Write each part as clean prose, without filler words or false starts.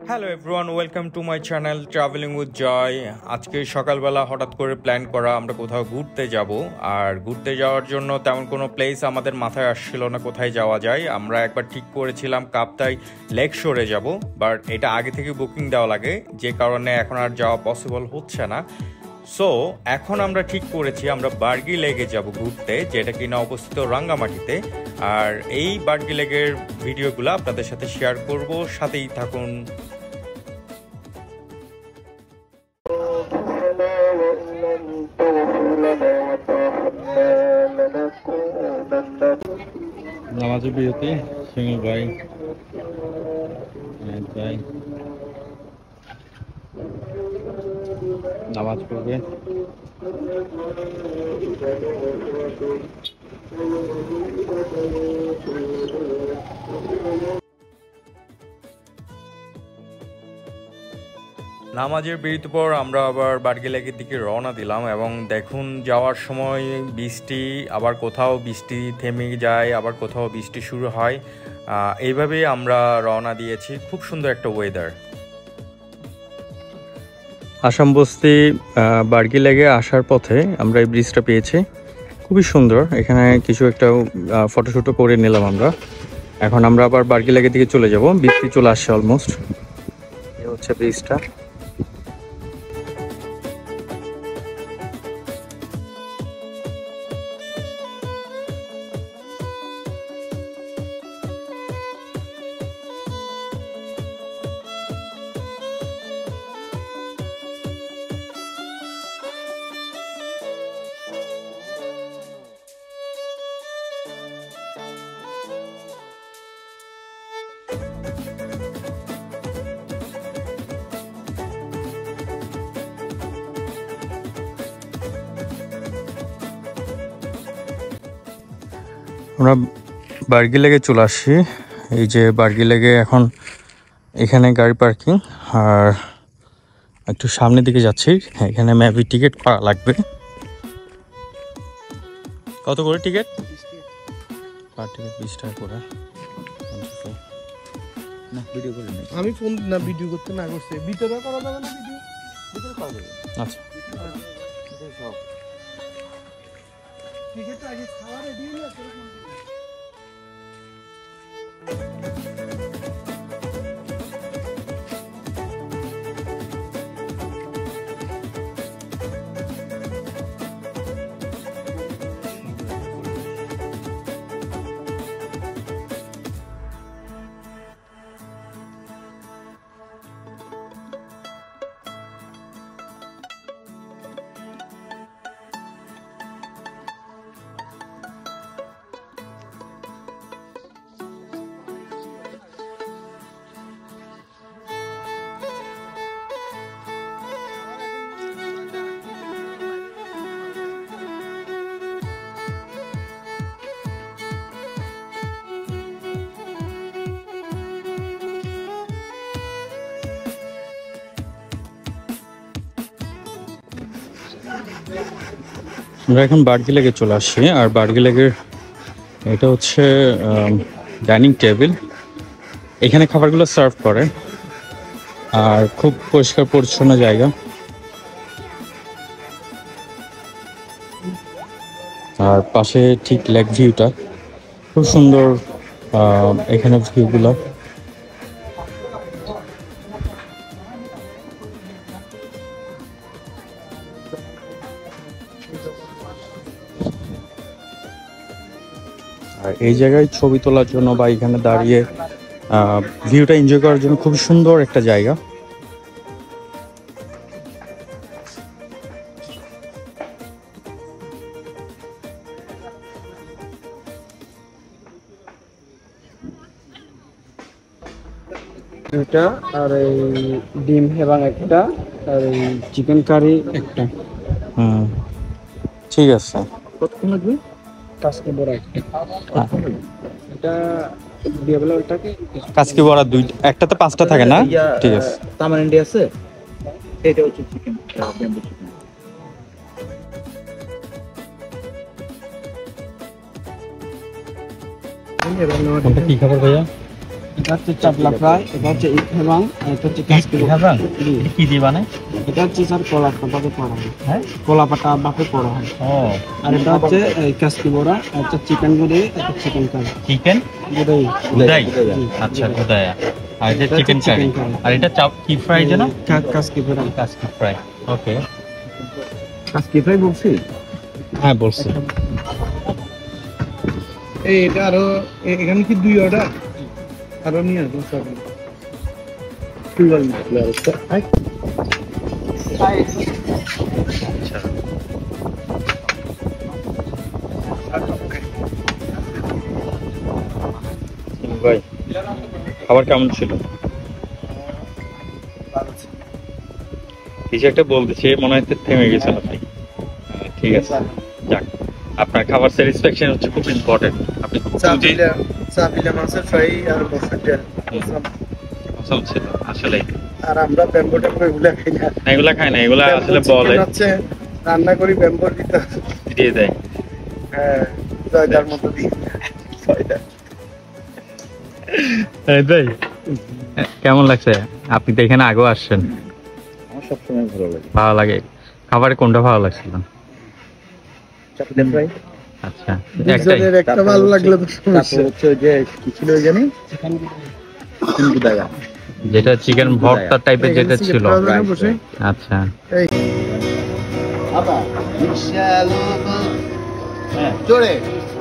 Hello everyone, welcome to my channel traveling with Joy. আজকে সকালবেলা হঠাৎ করে প্ল্যান করা আমরা কোথাও ঘুরতে যাব। আর ঘুরতে যাওয়ার জন্য তেমন কোনো প্লেস আমাদের মাথায় আসছিল না কোথায় যাওয়া যায়। আমরা একবার ঠিক করেছিলাম কাপ্তাই লেক শোরে যাব, বাট এটা আগে থেকে বুকিং দেওয়া লাগে, যে কারণে এখন আর যাওয়া পসিবল হচ্ছে না। সো এখন আমরা ঠিক করেছি আমরা বার্গি লেগে যাব ঘুরতে, যেটা কিনা অবস্থিত রাঙ্গামাটিতে। আর এই বার্গি লেগের ভিডিওগুলো আপনাদের সাথে শেয়ার করব, সাথেই থাকুন। নামাজের বিরতি সিঙ্গল ভাই নামাজ পড়বে। নামাজের বিরতির পর আমরা আবার বার্গি লেকের দিকে রওনা দিলাম, এবং দেখুন যাওয়ার সময় বৃষ্টি, আবার কোথাও বৃষ্টি থেমে যায়, আবার কোথাও বৃষ্টি শুরু হয়। এইভাবেই আমরা রওনা দিয়েছি। খুব সুন্দর একটা ওয়েদার। আসাম বস্তি বার্গি লেগে আসার পথে আমরা এই ব্রিজটা পেয়েছি, খুবই সুন্দর। এখানে কিছু একটা ফটোশুটও করে নিলাম আমরা। এখন আমরা আবার বার্গি লেগের দিকে চলে যাব। বৃষ্টি চলে আসছে অলমোস্ট। এই হচ্ছে ব্রিজটা। আমরা বার্গি লেগে চলে আসছি। এই যে বার্গি লেগে এখন এখানে গাড়ি পার্কিং, আর একটু সামনের দিকে যাচ্ছি। এখানে ম্যাপি টিকিট লাগবে। কত করে টিকিট? পার টিকিট 20 টাকা করে। আমি ফোন না ভিডিও করতে না করছে, ভিতরে করা যাবে না? ভিডিও ভিতরে করা যাবে। আচ্ছা, টিকিটটা আগে খাওয়া রেডি হয়ে আছে। আমরা এখন বার্গি লেগে চলে আসছি। আর বার্গি লেগের এটা হচ্ছে ডাইনিং টেবিল। এখানে খাবারগুলো সার্ভ করে, আর খুব পরিষ্কার পরিচ্ছন্ন জায়গা। আর পাশে ঠিক লেক ভিউটা খুব সুন্দর। এখানে ভিউগুলো আর এই জায়গায় ছবি তোলার জন্য বা এখানে দাঁড়িয়ে ভিউটা এনজয় করার জন্য খুব সুন্দর একটা জায়গা। এটা আর এই ডিম এবং একটা, আর এই চিকেন কারি একটা। ঠিক আছে। কতক্ষণ লাগবে? কাজকে বড় একটা। এটা দিয়ে বলে ওটাকে কাজকি বড়া দুইটা, একটাতে 5টা থাকে না? ঠিক আছে। তামারিন্ডি আছে। এটা হচ্ছে চিকেন, ব্যাম্বু চিকেন। কোনটা কি খাবার ভাইয়া? এটা হচ্ছে চাপলা ফ্রাই, এটা হচ্ছে ইফেবাং, এটা হচ্ছে কাসকি ইফেবাং? কি দিয়ে বানায়? এটা হচ্ছে স্যার কলা পাতাতে করা হয়। হ্যাঁ, কলা পাতা বাপে করা হয়। ও, আর এটা হচ্ছে কাসকি বড়া, এটা চিকেন গুঁড়ি, এটা চিকেন কারি। চিকেন গুঁড়ি গুদাই, আচ্ছা গুদায়া। আর এটা চিকেন কারি, আর এটা চাপ কি ফ্রাই যেন? কাসকি ফ্রাই। কাসকি ফ্রাই, ওকে। কাসকি ফ্রাই বলছি? হ্যাঁ বলছি। এই এটা আরো এখানে কি 2 অর্ডার আরো নিয়ে আসুন সব। ভাই খাবার কেমন ছিল? কিছু একটা বলতেছি, মনে হয় থেমে গেছেন আপনি। ঠিক আছে, যাক, আপনার খাবার স্যাটিসফ্যাকশন হচ্ছে খুব ইম্পর্টেন্ট। আপনি চাপিলা মাছের ফ্রাই আর মসুর ডাল পছন্দ ছিল আসলে। আর আমরা ব্যাম্বো ট্যাম্বো এগুলা খাই না, এগুলা খায় না, এগুলা আসলে বলে হচ্ছে রান্না করি ব্যাম্বোর ভিতর দিয়ে দেয়। হ্যাঁ, জয়দার মতো দিই জয়দা। ভাই কেমন লাগছে? আপনি তো এখানে আগেও আসছেন। আমার সবসময় ভালো লাগে। ভালো লাগে। খাবারে কোনটা ভালো লাগছিল? চাপিলা ফ্রাই। আচ্ছা, একটাই একটা ভালো লাগলো তো সমস্যা হচ্ছে যে কি ছিল জানি চিকেন গুদায়া, যেটা চিকেন ভর্তা টাইপের যেটা ছিল। আচ্ছা, আবা শ্যালো জোরে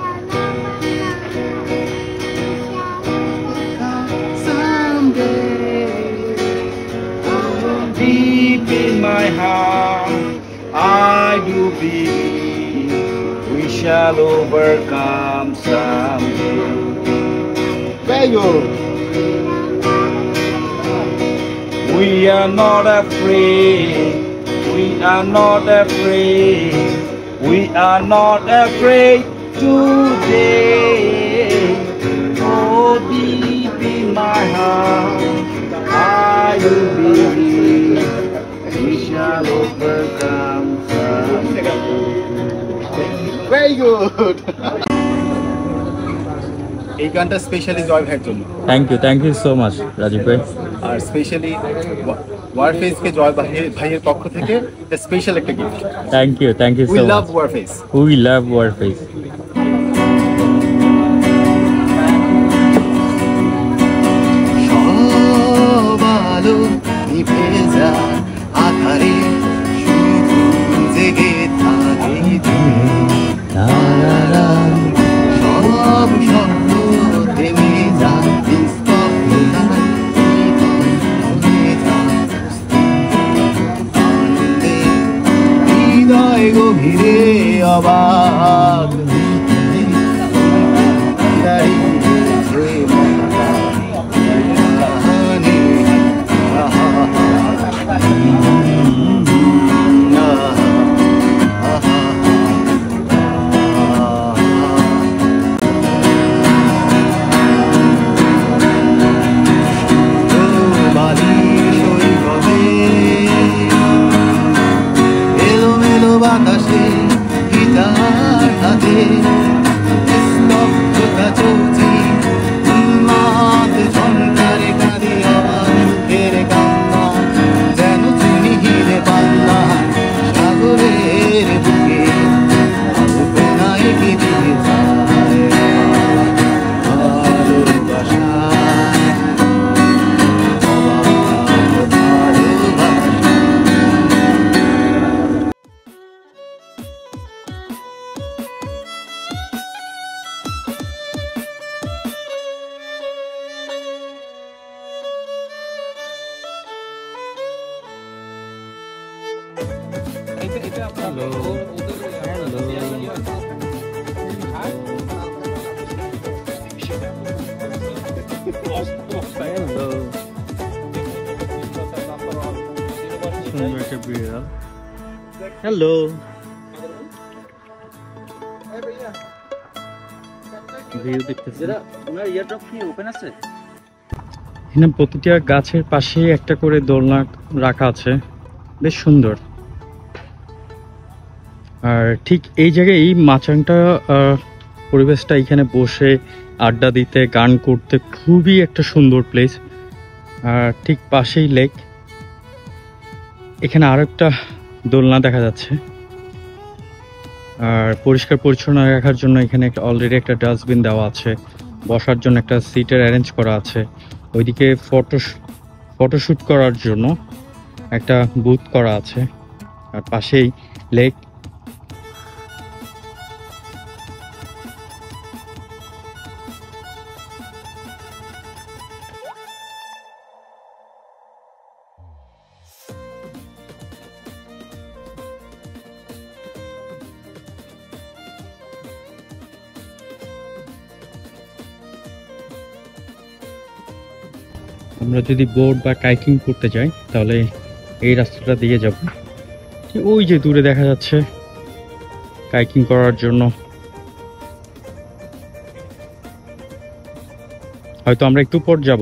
deep in my heart I do believe we shall overcome someday. Very good. We are not afraid. We are not afraid. We are not afraid today. Oh, deep in my heart, I do believe we shall overcome someday. Very good. এই গানটা specially Joy ভাইয়ের জন্য। Thank you so much Rajib ভাই। আর specially ওয়ারফেসকে জয় ভাইয়ের পক্ষ থেকে special একটা gift. Thank you so much. We love Warface. We love Warface. সব আলো নিভে যায় আধারে, শুধু জেগে থাকে সব স্বপ্ন থেমে যায়, নিস্তব্ধতায় হৃদয় যায়, আনন্দে হৃদয় গভীরে অবাক বাতাসে গিটার হাতে স্তব্ধতা চলছে, উন্মাদ ঝঙ্কারে কাঁদে আমার সুখের কান্না, যেন চিনি হিরে পাল্লা সাগরের বুকে কল্পনায় কেঁদে যায় ভালোবাসা। হ্যালো, ভিউ দেখতেছি। এখানে প্রতিটা গাছের পাশে একটা করে দোলনা রাখা আছে, বেশ সুন্দর। আর ঠিক এই জায়গায় এই মাচাংটা পরিবেশটা, এখানে বসে আড্ডা দিতে, গান করতে খুবই একটা সুন্দর প্লেস। আর ঠিক পাশেই লেক। এখানে আর একটা দোলনা দেখা যাচ্ছে। আর পরিষ্কার পরিচ্ছন্ন রাখার জন্য এখানে একটা অলরেডি একটা ডাস্টবিন দেওয়া আছে, বসার জন্য একটা সিটের অ্যারেঞ্জ করা আছে। ওইদিকে ফটোশুট করার জন্য একটা বুথ করা আছে। আর পাশেই লেক। আমরা যদি বোট বা কাইকিং করতে যাই তাহলে এই রাস্তাটা দিয়ে যাব। ওই যে দূরে দেখা যাচ্ছে কাইকিং করার জন্য। হয়তো আমরা একটু পর যাব।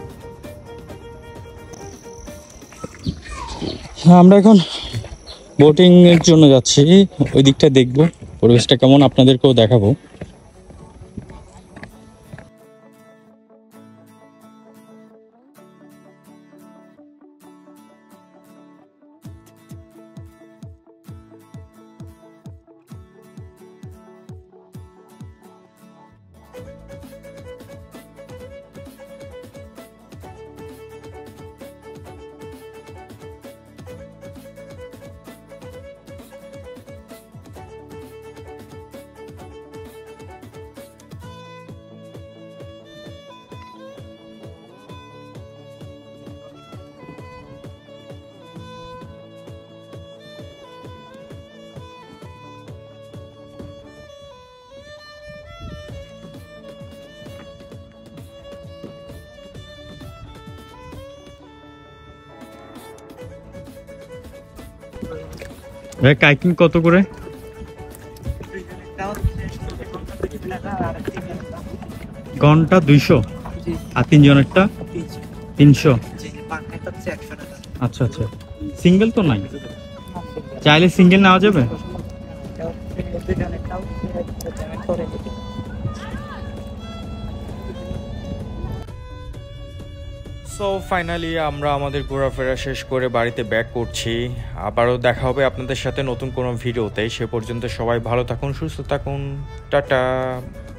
আমরা এখন বোটিং এর জন্য যাচ্ছি, ওই দিকটা দেখবো পরিবেশটা কেমন, আপনাদেরকেও দেখাবো। ভাই কাইকিং কত করে? ঘন্টা 200 আর 3 জনেরটা 300। আচ্ছা আচ্ছা, সিঙ্গেল তো নাই? চাইলে সিঙ্গেল নেওয়া যাবে? সো ফাইনালি আমরা আমাদের ঘোরাফেরা শেষ করে বাড়িতে ব্যাক করছি। আবারও দেখা হবে আপনাদের সাথে নতুন কোনো ভিডিওতে। সে পর্যন্ত সবাই ভালো থাকুন, সুস্থ থাকুন, টাটা।